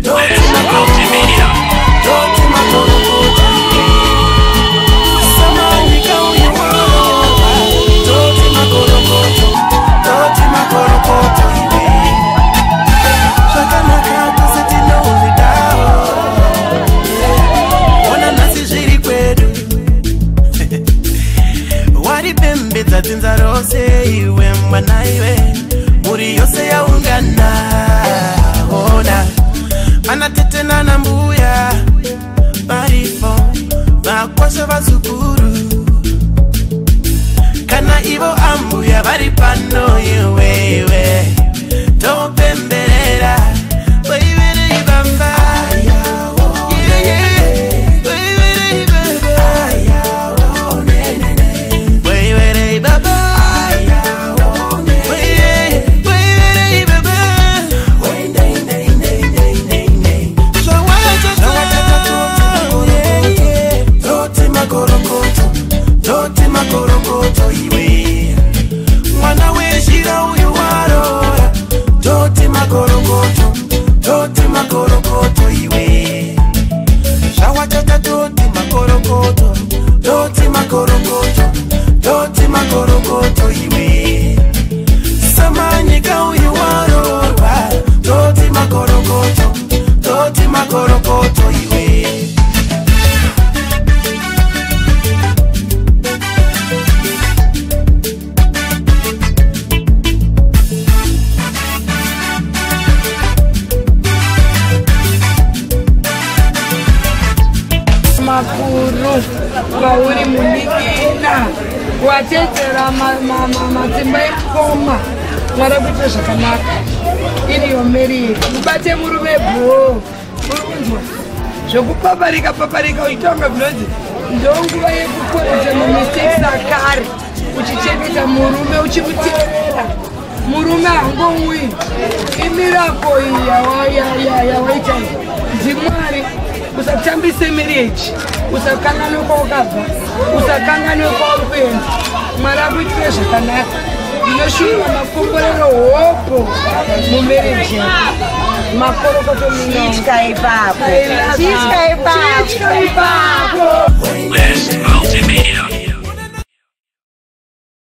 Vauri munikina watetera matimba ekoma mwara kuita zvakanaka iriyo meri mubate murume bho urunzwa zvokupaparika uchitonga binozi ndonguva yekukoredza mamistakes akare uchichengeta murume uchimuteerera murume hangomwi imirako yawaita ndimwari usatambise marriage usakanganwe kwawakabva usakanganwe kwawakupenda mwari akuitire zvakanaka ndinoshuva makomborero hopo mumarriage yako makorokoto chitya ipapo chitya ipapo Liz Multimedia.